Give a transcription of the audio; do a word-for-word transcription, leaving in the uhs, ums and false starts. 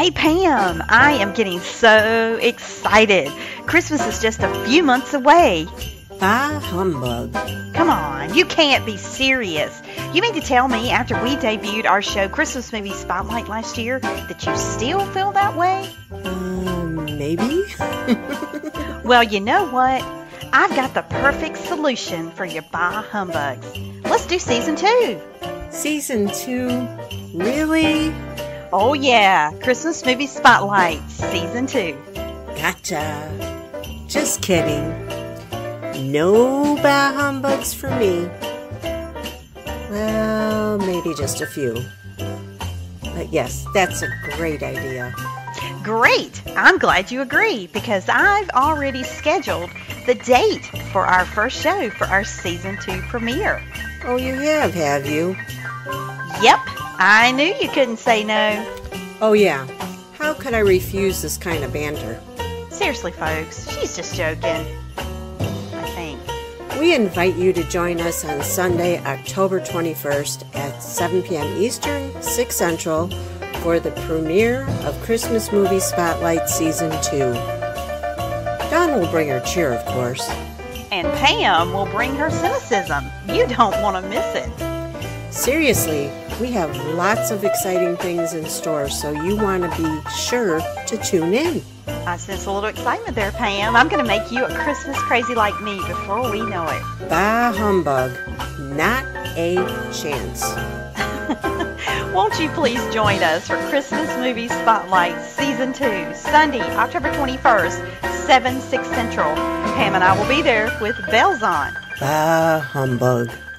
Hey Pam, I am getting so excited. Christmas is just a few months away. Bah humbug. Come on, you can't be serious. You mean to tell me after we debuted our show Christmas MuVies Spotlight last year that you still feel that way? Um, maybe? Well, you know what? I've got the perfect solution for your bah humbugs. Let's do season two. Season two? Really? Oh yeah, Christmas MuVies Spotlight, season two. Gotcha. Just kidding. No bah humbugs for me. Well, maybe just a few. But yes, that's a great idea. Great! I'm glad you agree because I've already scheduled the date for our first show for our season two premiere. Oh, you have, have you? Yep, I knew you couldn't say no. Oh yeah, how could I refuse this kind of banter? Seriously, folks, she's just joking. I think. We invite you to join us on Sunday, October twenty-first at seven p m Eastern, six Central for the premiere of Christmas MuVies Spotlight Season two. Dawn will bring her cheer, of course. And Pam will bring her cynicism. You don't want to miss it. Seriously, we have lots of exciting things in store, so you want to be sure to tune in. I sense a little excitement there, Pam. I'm going to make you a Christmas crazy like me before we know it. Bah humbug. Not a chance. Won't you please join us for Christmas MuVies Spotlight Season two, Sunday, October twenty-first, seven, six Central. Pam and I will be there with bells on. Bah humbug.